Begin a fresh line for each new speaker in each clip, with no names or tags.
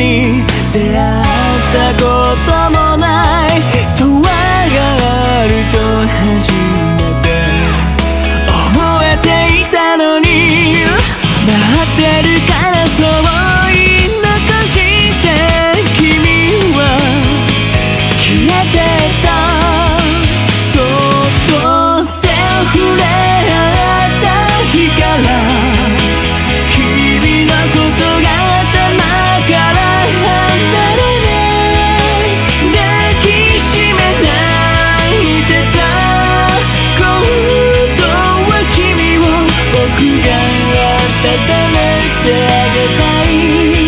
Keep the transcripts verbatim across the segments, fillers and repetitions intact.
に出会ったこともないとわがあると初めて思えていたのに、待ってるからそう言い残して君は消えてた。そっと手を触れ合った日から君のことが頭から離れない、抱きしめ泣いてた。今度は君を僕が温めてあげたい。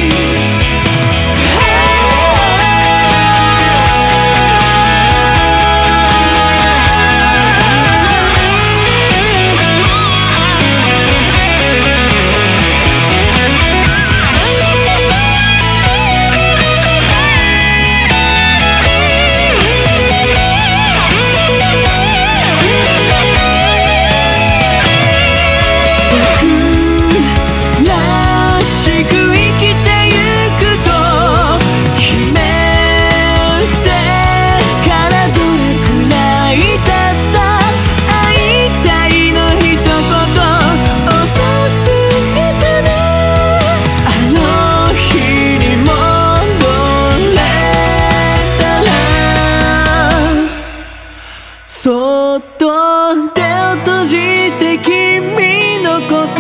そっと手を閉じて君のこと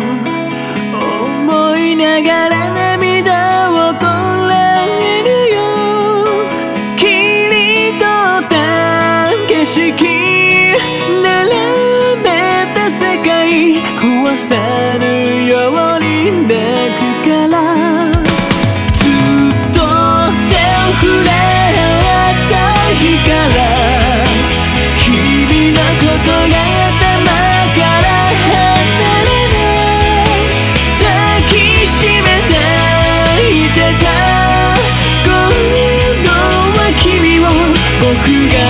思いながら涙をこらえるよ。切り取った景色並べた世界壊せるように泣くから、ずっと手を触れ合った日から君のことが頭から離れない、抱きしめ泣いてた。今度は君を僕が